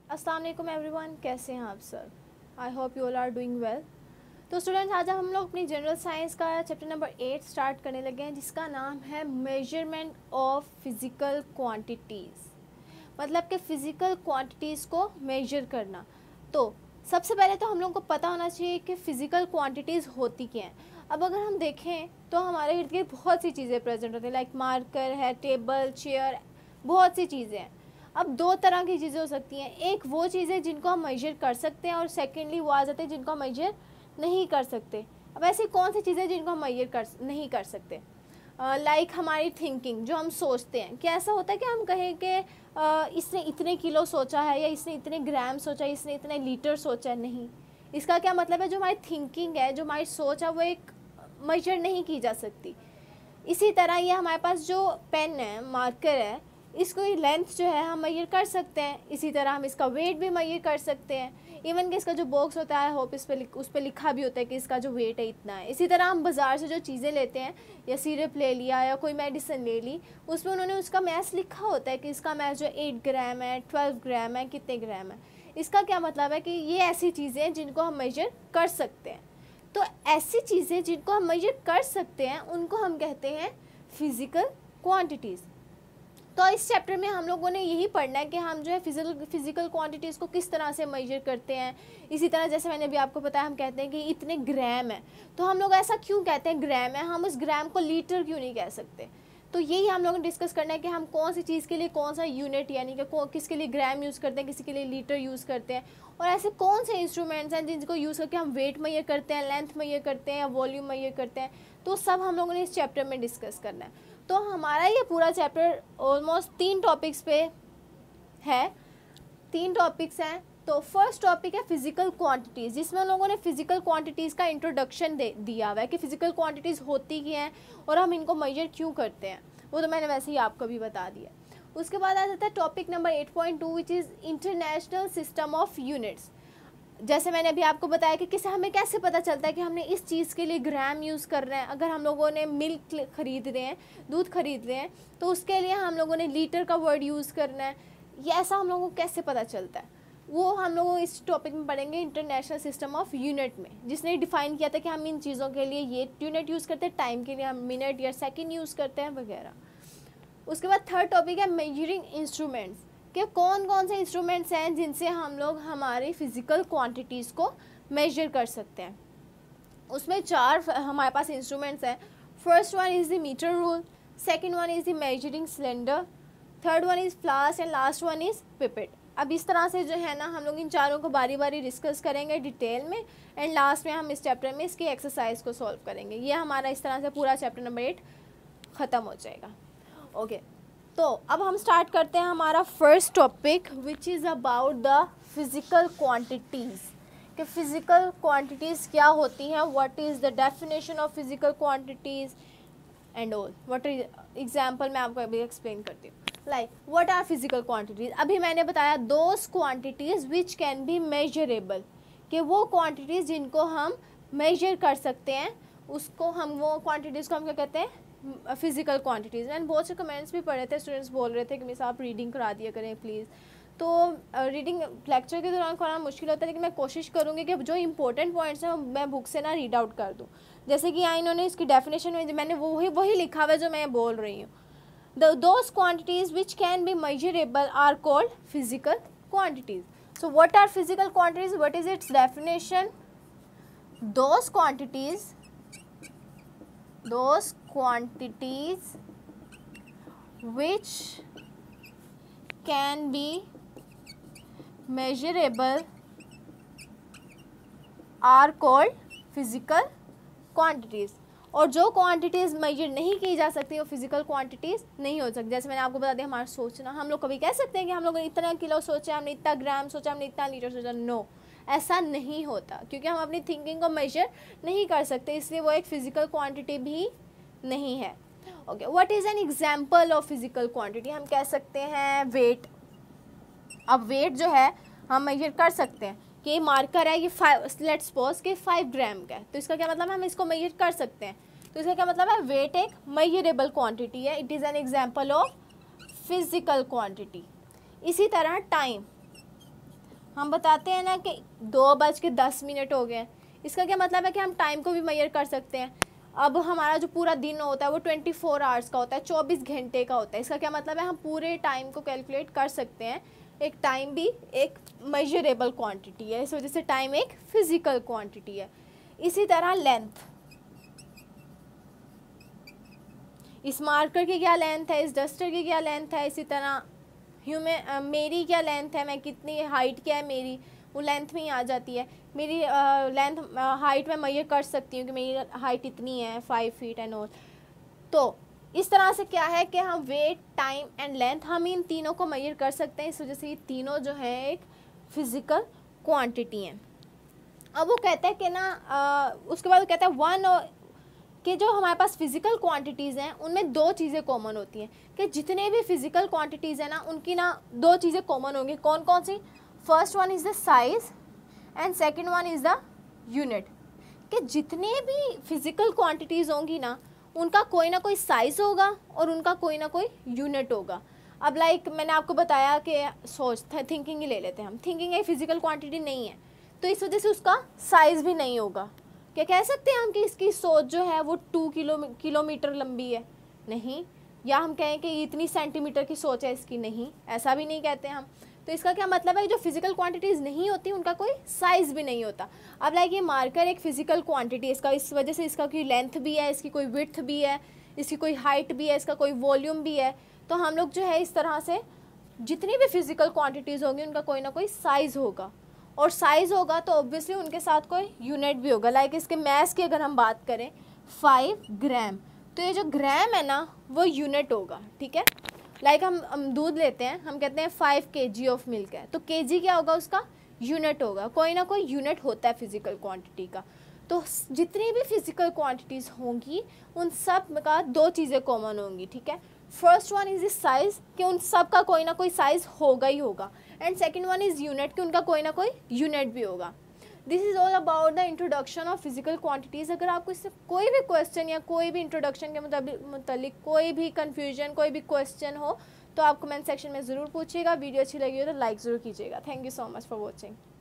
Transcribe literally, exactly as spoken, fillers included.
अस्सलाम वालेकुम एवरीवन, कैसे हैं आप सब? I hope you all are doing well. तो स्टूडेंट्स, आज हम लोग अपनी जनरल साइंस का चैप्टर नंबर एट स्टार्ट करने लगे हैं, जिसका नाम है मेजरमेंट ऑफ फिज़िकल क्वांटिटीज़। मतलब कि फ़िज़िकल क्वांटिटीज़ को मेजर करना। तो सबसे पहले तो हम लोग को पता होना चाहिए कि फ़िज़िकल क्वांटिटीज़ होती क्या हैं। अब अगर हम देखें तो हमारे इर्द गिर्द बहुत सी चीज़ें प्रेजेंट होती हैं, लाइक मार्कर है, टेबल, चेयर, बहुत सी चीज़ें हैं। अब दो तरह की चीज़ें हो सकती हैं, एक वो चीज़ें जिनको हम मेजर कर सकते हैं और सेकेंडली वो आ जाते हैं जिनको हम मेजर नहीं कर सकते। अब ऐसी कौन सी चीज़ें जिनको हम मेजर कर नहीं कर सकते? लाइक uh, like हमारी थिंकिंग, जो हम सोचते हैं। क्या ऐसा होता है कि हम कहें कि uh, इसने इतने किलो सोचा है, या इसने इतने ग्राम सोचा है, इसने इतने लीटर सोचा है? नहीं। इसका क्या मतलब है, जो हमारी थिंकिंग है, जो हमारी सोच है, वो एक मेजर नहीं की जा सकती। इसी तरह ये हमारे पास जो पेन है, मार्कर है, इसको लेंथ जो है हम मेजर कर सकते हैं। इसी तरह हम इसका वेट भी मेजर कर सकते हैं। इवन कि इसका जो बॉक्स होता है, होप इस पे उस पर लिखा भी होता है कि इसका जो वेट है इतना है। इसी तरह हम बाज़ार से जो चीज़ें लेते हैं, या सिरप ले लिया या कोई मेडिसिन ले ली, उसमें उन्होंने उसका मैथ लिखा होता है कि इसका मैथ जो एट ग्राम है, ट्वेल्व ग्राम है, कितने ग्राम है। इसका क्या मतलब है कि ये ऐसी चीज़ें हैं जिनको हम मेजर कर सकते हैं। तो ऐसी चीज़ें जिनको हम मेजर कर सकते हैं उनको हम कहते हैं फिज़िकल क्वांटिटीज़। तो इस चैप्टर में हम लोगों ने यही पढ़ना है कि हम जो है फिजिकल फिजिकल क्वांटिटीज़ को किस तरह से मेजर करते हैं। इसी तरह जैसे मैंने अभी आपको बताया, हम कहते हैं कि इतने ग्राम है, तो हम लोग ऐसा क्यों कहते हैं ग्राम है, हम उस ग्राम को लीटर क्यों नहीं कह सकते? तो यही हम लोगों ने डिस्कस करना है कि हम कौन सी चीज़ के लिए कौन सा यूनिट, यानी कि किसके लिए ग्राम यूज़ करते हैं, किसी के लिए लीटर यूज़ करते हैं, और ऐसे कौन से इंस्ट्रूमेंट्स हैं जिनको यूज़ करके हम वेट मेजर करते हैं, लेंथ मेजर करते हैं, या वॉल्यूम मेजर करते हैं। तो सब हम लोगों ने इस चैप्टर में डिस्कस करना है। तो हमारा ये पूरा चैप्टर ऑलमोस्ट तीन टॉपिक्स पे है, तीन टॉपिक्स हैं। तो फर्स्ट टॉपिक है फिजिकल क्वांटिटीज़, जिसमें हम लोगों ने फिजिकल क्वांटिटीज़ का इंट्रोडक्शन दे दिया हुआ है कि फिजिकल क्वांटिटीज़ होती क्या हैं और हम इनको मेजर क्यों करते हैं। वो तो मैंने वैसे ही आपको भी बता दिया। उसके बाद आ जाता है topic number eight point two, which is international system of units. जैसे मैंने अभी आपको बताया कि किसे हमें कैसे पता चलता है कि हमने इस चीज़ के लिए ग्राम यूज़ कर रहे हैं। अगर हम लोगों ने मिल्क खरीद रहे हैं, दूध खरीद रहे हैं, तो उसके लिए हम लोगों ने लीटर का वर्ड यूज़ करना है। ये ऐसा हम लोगों को कैसे पता चलता है, वो हम लोग इस टॉपिक में पढ़ेंगे, इंटरनेशनल सिस्टम ऑफ यूनिट में, जिसने डिफ़ाइन किया था कि हम इन चीज़ों के लिए ये यूनिट यूज़ करते हैं, टाइम के लिए हम मिनट या सेकेंड यूज़ करते हैं वगैरह। उसके बाद थर्ड टॉपिक है मेजरिंग इंस्ट्रूमेंट्स, कि कौन कौन से इंस्ट्रूमेंट्स हैं जिनसे हम लोग हमारी फ़िज़िकल क्वांटिटीज़ को मेजर कर सकते हैं। उसमें चार हमारे पास इंस्ट्रूमेंट्स हैं। First one is the metre rule, second one is the measuring cylinder, third one is flask, and last one is pipette. अब इस तरह से जो है ना, हम लोग इन चारों को बारी बारी डिस्कस करेंगे डिटेल में, एंड लास्ट में हम इस चैप्टर में इसकी एक्सरसाइज को सॉल्व करेंगे। ये हमारा इस तरह से पूरा चैप्टर नंबर एट ख़त्म हो जाएगा। Okay okay. तो अब हम स्टार्ट करते हैं हमारा first topic, which is about the physical quantities, कि फ़िज़िकल क्वांटिटीज़ क्या होती हैं, what is the definition of physical quantities and all. What example मैं आपको अभी एक्सप्लेन करती हूँ। Like what are physical quantities, अभी मैंने बताया those quantities which can be measurable, कि वो क्वांटिटीज़ जिनको हम मेजर कर सकते हैं, उसको हम वो क्वांटिटीज़ को हम क्या कहते हैं, फिज़िकल क्वांटिटीज़। मैंने बहुत से कमेंट्स भी पढ़े थे, स्टूडेंट्स बोल रहे थे कि मिस आप रीडिंग करा दिया करें प्लीज़। तो रीडिंग लेक्चर के दौरान कराना मुश्किल होता है, लेकिन मैं कोशिश करूँगी कि जो इंपॉर्टेंट पॉइंट्स हैं मैं बुक से ना रीड आउट कर दूँ। जैसे कि यहाँ इन्होंने इसकी डेफिनेशन में मैंने वही वही लिखा हुआ है जो मैं बोल रही हूँ। The those quantities which can be measurable are called physical quantities. So what are physical quantities, what is its definition? Those quantities those quantities which can be measurable are called physical quantities। और जो quantities major नहीं की जा सकती वो physical quantities नहीं हो सकती। जैसे मैंने आपको बता दिया, हमारा सोचना, हम लोग कभी कह सकते हैं कि हम लोगों ने इतना किलो सोचा, हमने इतना ग्राम सोचा, हमने इतना लीटर सोचा। नो, ऐसा नहीं होता, क्योंकि हम अपनी थिंकिंग को मेजर नहीं कर सकते, इसलिए वो एक फ़िज़िकल क्वांटिटी भी नहीं है। Okay, what is an example of physical quantity? हम कह सकते हैं वेट। अब वेट जो है हम मेजर कर सकते हैं कि मार्कर है, ये फाइव, लेट्स सपोज कि फाइव ग्राम का है, तो इसका क्या मतलब है, हम इसको मेजर कर सकते हैं। तो इसका क्या मतलब है, वेट एक मेजरेबल क्वांटिटी है, it is an example of physical quantity. इसी तरह टाइम, हम बताते हैं ना कि दो बज के दस मिनट हो गए, इसका क्या मतलब है कि हम टाइम को भी मेजर कर सकते हैं। अब हमारा जो पूरा दिन होता है वो ट्वेंटी फोर आवर्स का होता है, चौबीस घंटे का होता है। इसका क्या मतलब है, हम पूरे टाइम को कैलकुलेट कर सकते हैं। एक टाइम भी एक मेजरेबल क्वांटिटी है, इस वजह से टाइम एक फिजिकल क्वांटिटी है। इसी तरह लेंथ, इस मार्कर की क्या लेंथ है, इस डस्टर की क्या लेंथ है, इसी तरह ह्यूमन मेरी क्या लेंथ है, मैं कितनी हाइट क्या है मेरी, वो लेंथ में ही आ जाती है। मेरी लेंथ हाइट में मेजर कर सकती हूँ कि मेरी हाइट इतनी है, फाइव फीट एंड ऑल। तो इस तरह से क्या है कि हम वेट, टाइम एंड लेंथ, हम इन तीनों को मेजर कर सकते हैं। इस वजह से ये तीनों जो है एक फिजिकल क्वांटिटी हैं। अब वो कहता है कि ना आ, उसके बाद वो कहता है वन और कि जो हमारे पास फिजिकल क्वांटिटीज़ हैं उनमें दो चीज़ें कॉमन होती हैं, कि जितने भी फिजिकल क्वांटिटीज़ हैं ना उनकी ना दो चीज़ें कॉमन होंगी। कौन कौन सी? First one is the size and second one is the unit. कि जितने भी फिजिकल क्वांटिटीज़ होंगी ना उनका कोई ना कोई साइज़ होगा और उनका कोई ना कोई यूनिट होगा। अब लाइक मैंने आपको बताया कि सोच थिंकिंग ही ले लेते हैं हम, थिंकिंग एक फिजिकल क्वांटिटी नहीं है, तो इस वजह से उसका साइज़ भी नहीं होगा। क्या कह सकते हैं हम कि इसकी सोच जो है वो टू किलो किलोमीटर लंबी है? नहीं। या हम कहें कि इतनी सेंटीमीटर की सोच है इसकी? नहीं, ऐसा भी नहीं कहते हम। तो इसका क्या मतलब है, जो फिजिकल क्वांटिटीज़ नहीं होती उनका कोई साइज़ भी नहीं होता। अब लाइक ये मार्कर एक फिजिकल क्वांटिटी है, इसका इस वजह से इसका कोई लेंथ भी है, इसकी कोई विड्थ भी है, इसकी कोई हाइट भी है, इसका कोई वॉल्यूम भी है। तो हम लोग जो है इस तरह से जितनी भी फिजिकल क्वांटिटीज़ होंगी उनका कोई ना कोई साइज़ होगा, और साइज़ होगा तो ऑब्वियसली उनके साथ कोई यूनिट भी होगा। लाइक इसके मैस की अगर हम बात करें फाइव ग्राम, तो ये जो ग्राम है ना वो यूनिट होगा, ठीक है। लाइक हम हम दूध लेते हैं, हम कहते हैं फाइव के जी ऑफ मिल्क है, तो के जी क्या होगा, उसका यूनिट होगा। कोई ना कोई यूनिट होता है फिजिकल क्वांटिटी का। तो जितनी भी फिजिकल क्वांटिटीज़ होंगी उन सब का दो चीज़ें कॉमन होंगी, ठीक है। First one is is size, कि उन सब का कोई ना कोई साइज़ होगा ही होगा, and second one is unit, कि उनका कोई ना कोई यूनिट भी होगा। This is all about the introduction of physical quantities. अगर आपको इससे कोई भी क्वेश्चन या कोई भी इंट्रोडक्शन के मुताबिक कोई भी कन्फ्यूजन, कोई भी क्वेश्चन हो तो आप कमेंट सेक्शन में ज़रूर पूछिएगा। वीडियो अच्छी लगी हो तो लाइक ज़रूर कीजिएगा। Thank you so much for watching.